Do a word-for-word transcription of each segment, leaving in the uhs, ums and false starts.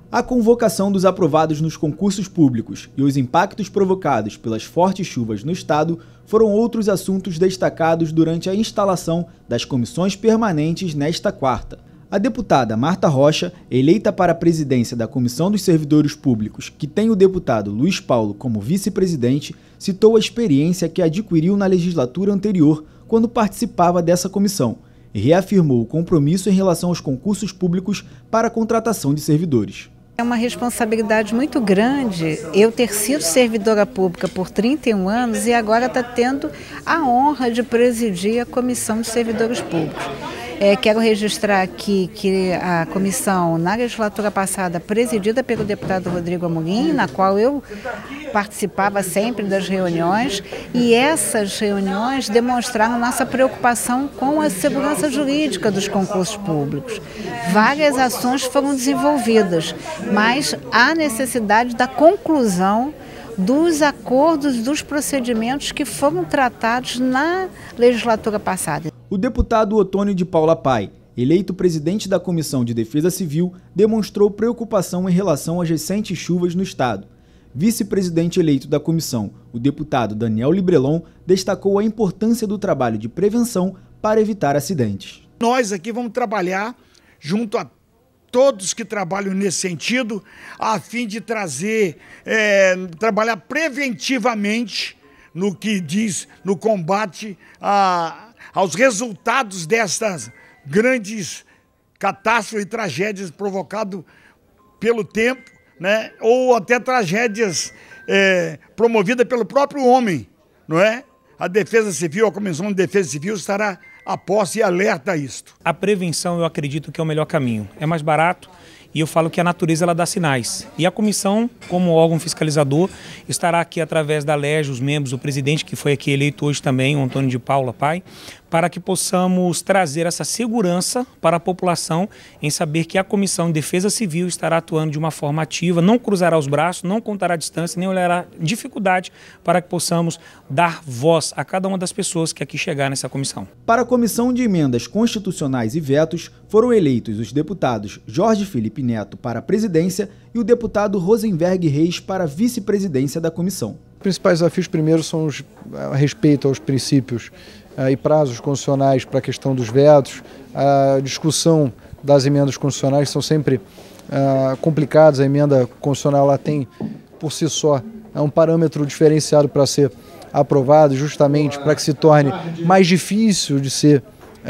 A convocação dos aprovados nos concursos públicos e os impactos provocados pelas fortes chuvas no estado foram outros assuntos destacados durante a instalação das comissões permanentes nesta quarta. A deputada Marta Rocha, eleita para a presidência da Comissão dos Servidores Públicos, que tem o deputado Luiz Paulo como vice-presidente, citou a experiência que adquiriu na legislatura anterior quando participava dessa comissão e reafirmou o compromisso em relação aos concursos públicos para a contratação de servidores. É uma responsabilidade muito grande eu ter sido servidora pública por trinta e um anos e agora está tendo a honra de presidir a Comissão de Servidores Públicos. É, quero registrar aqui que a comissão, na legislatura passada, presidida pelo deputado Rodrigo Amorim, na qual eu participava sempre das reuniões, e essas reuniões demonstraram nossa preocupação com a segurança jurídica dos concursos públicos. Várias ações foram desenvolvidas, mas há necessidade da conclusão dos acordos, dos procedimentos que foram tratados na legislatura passada. O deputado Otônio de Paula Pai, eleito presidente da Comissão de Defesa Civil, demonstrou preocupação em relação às recentes chuvas no estado. Vice-presidente eleito da comissão, o deputado Daniel Librelon, destacou a importância do trabalho de prevenção para evitar acidentes. Nós aqui vamos trabalhar junto a todos que trabalham nesse sentido, a fim de trazer, é, trabalhar preventivamente no que diz no combate a, aos resultados dessas grandes catástrofes e tragédias provocadas pelo tempo, né? Ou até tragédias é, promovidas pelo próprio homem, não é? A Defesa Civil, a Comissão de Defesa Civil estará a posse e alerta a isto. A prevenção eu acredito que é o melhor caminho. É mais barato e eu falo que a natureza ela dá sinais. E a comissão, como órgão fiscalizador, estará aqui através da L E G, os membros, o presidente que foi aqui eleito hoje também, o Antônio de Paula Pai, para que possamos trazer essa segurança para a população em saber que a Comissão de Defesa Civil estará atuando de uma forma ativa, não cruzará os braços, não contará a distância, nem olhará dificuldade para que possamos dar voz a cada uma das pessoas que aqui chegar nessa comissão. Para a Comissão de Emendas Constitucionais e Vetos, foram eleitos os deputados Jorge Felipe Neto para a presidência e o deputado Rosenberg Reis para a vice-presidência da comissão. Os principais desafios, primeiro, são os, a respeito aos princípios uh, e prazos constitucionais para a questão dos vetos. A discussão das emendas constitucionais são sempre uh, complicadas. A emenda constitucional ela tem, por si só, é um parâmetro diferenciado para ser aprovado, justamente para que se torne mais difícil de ser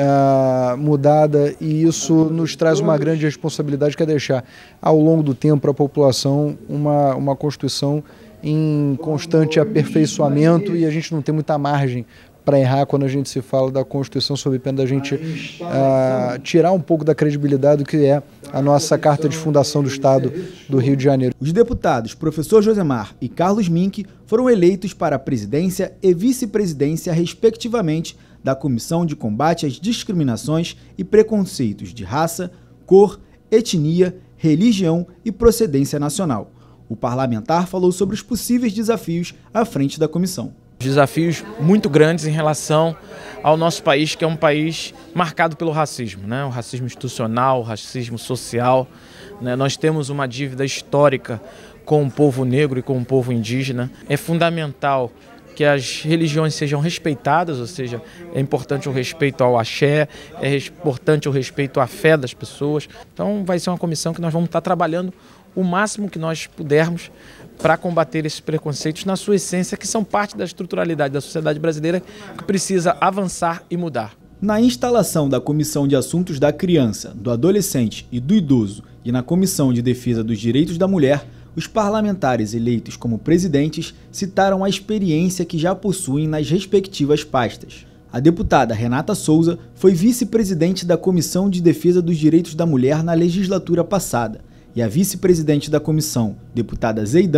Uh, mudada, e isso nos traz uma grande responsabilidade, que é deixar ao longo do tempo para a população uma, uma Constituição em constante aperfeiçoamento, e a gente não tem muita margem para errar quando a gente se fala da Constituição, sob pena da gente uh, tirar um pouco da credibilidade do que é a nossa Carta de Fundação do Estado do Rio de Janeiro. Os deputados Professor Josemar e Carlos Mink foram eleitos para a presidência e vice-presidência, respectivamente, da Comissão de Combate às Discriminações e Preconceitos de Raça, Cor, Etnia, Religião e Procedência Nacional. O parlamentar falou sobre os possíveis desafios à frente da comissão. Desafios muito grandes em relação ao nosso país, que é um país marcado pelo racismo, né? O racismo institucional, o racismo social, né? Nós temos uma dívida histórica com o povo negro e com o povo indígena. É fundamental que as religiões sejam respeitadas, ou seja, é importante o respeito ao axé, é importante o respeito à fé das pessoas. Então vai ser uma comissão que nós vamos estar trabalhando o máximo que nós pudermos para combater esses preconceitos na sua essência, que são parte da estruturalidade da sociedade brasileira, que precisa avançar e mudar. Na instalação da Comissão de Assuntos da Criança, do Adolescente e do Idoso e na Comissão de Defesa dos Direitos da Mulher, os parlamentares eleitos como presidentes citaram a experiência que já possuem nas respectivas pastas. A deputada Renata Souza foi vice-presidente da Comissão de Defesa dos Direitos da Mulher na legislatura passada, e a vice-presidente da comissão, deputada Zeidan,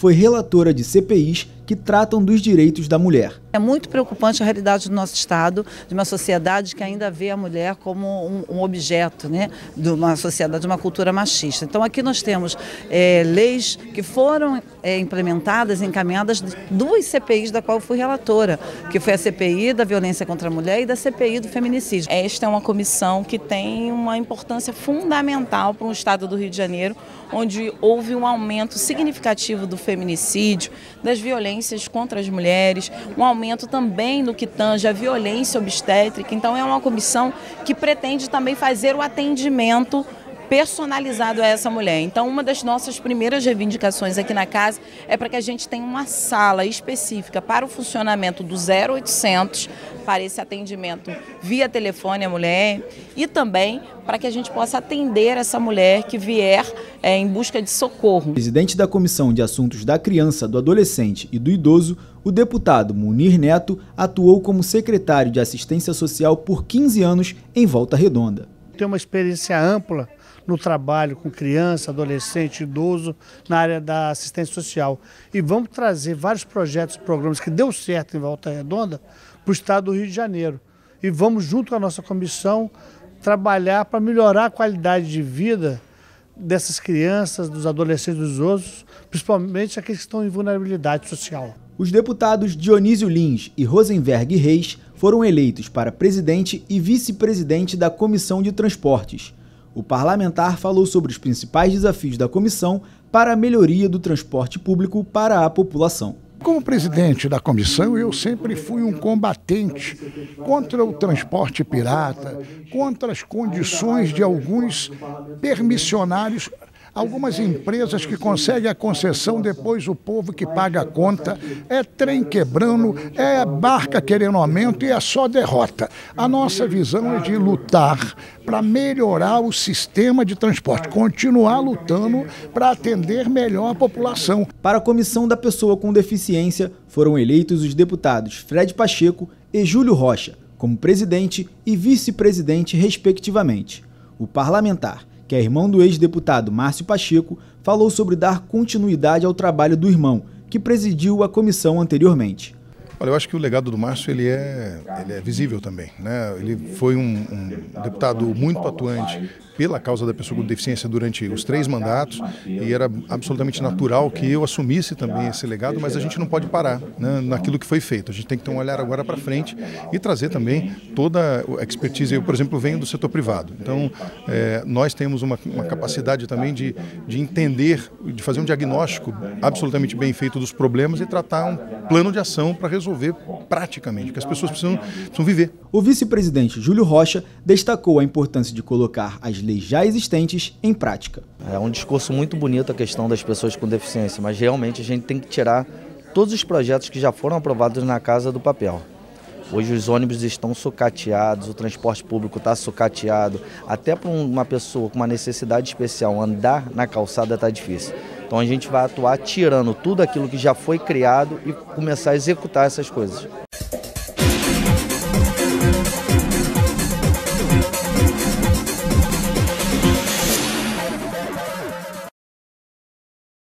foi relatora de C P Is que tratam dos direitos da mulher. É muito preocupante a realidade do nosso Estado, de uma sociedade que ainda vê a mulher como um, um objeto, né, de uma sociedade, de uma cultura machista. Então aqui nós temos é, leis que foram é, implementadas, encaminhadas, duas C P Is da qual eu fui relatora, que foi a C P I da violência contra a mulher e da C P I do feminicídio. Esta é uma comissão que tem uma importância fundamental para o Estado do Rio de Janeiro, onde houve um aumento significativo do feminicídio, das violências contra as mulheres, um aumento também no que tange a violência obstétrica. Então é uma comissão que pretende também fazer o atendimento personalizado a essa mulher. Então, uma das nossas primeiras reivindicações aqui na casa é para que a gente tenha uma sala específica para o funcionamento do zero oitocentos, para esse atendimento via telefone à mulher, e também para que a gente possa atender essa mulher que vier é, em busca de socorro. Presidente da Comissão de Assuntos da Criança, do Adolescente e do Idoso, o deputado Munir Neto atuou como secretário de Assistência Social por quinze anos em Volta Redonda. Tem uma experiência ampla no trabalho com criança, adolescente, idoso, na área da assistência social. E vamos trazer vários projetos, programas que deu certo em Volta Redonda para o estado do Rio de Janeiro. E vamos, junto com a nossa comissão, trabalhar para melhorar a qualidade de vida dessas crianças, dos adolescentes, dos idosos, principalmente aqueles que estão em vulnerabilidade social. Os deputados Dionísio Lins e Rosenberg Reis foram eleitos para presidente e vice-presidente da Comissão de Transportes. O parlamentar falou sobre os principais desafios da comissão para a melhoria do transporte público para a população. Como presidente da comissão, eu sempre fui um combatente contra o transporte pirata, contra as condições de alguns permissionários, algumas empresas que conseguem a concessão, depois o povo que paga a conta, é trem quebrando, é barca querendo aumento e é só derrota. A nossa visão é de lutar para melhorar o sistema de transporte, continuar lutando para atender melhor a população. Para a Comissão da Pessoa com Deficiência, foram eleitos os deputados Fred Pacheco e Júlio Rocha, como presidente e vice-presidente, respectivamente. O parlamentar, que é irmão do ex-deputado Márcio Pacheco, falou sobre dar continuidade ao trabalho do irmão, que presidiu a comissão anteriormente. Olha, eu acho que o legado do Márcio ele é, ele é visível também, né? Ele foi um, um deputado muito atuante pela causa da pessoa com deficiência durante os três mandatos e era absolutamente natural que eu assumisse também esse legado, mas a gente não pode parar, né, naquilo que foi feito. A gente tem que ter um olhar agora para frente e trazer também toda a expertise. Eu, por exemplo, venho do setor privado, então é, nós temos uma, uma capacidade também de, de entender, de fazer um diagnóstico absolutamente bem feito dos problemas e tratar um plano de ação para resolver praticamente, porque as pessoas precisam, precisam viver. O vice-presidente Júlio Rocha destacou a importância de colocar as leis já existentes em prática. É um discurso muito bonito a questão das pessoas com deficiência, mas realmente a gente tem que tirar todos os projetos que já foram aprovados na casa do papel. Hoje os ônibus estão sucateados, o transporte público está sucateado, até para uma pessoa com uma necessidade especial andar na calçada está difícil. Então a gente vai atuar tirando tudo aquilo que já foi criado e começar a executar essas coisas.